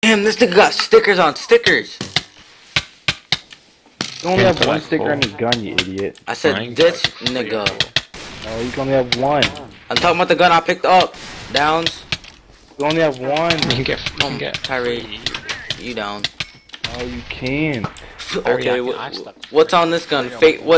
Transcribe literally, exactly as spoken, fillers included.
Damn, this nigga got stickers on stickers. You only have one sticker on his gun, you idiot. I said this nigga. No, you can only have one. I'm talking about the gun I picked up. Downs. You only have one. You can get, you can get Tyree, you down. Oh, you can. Okay, wh what's on this gun? Fake. What?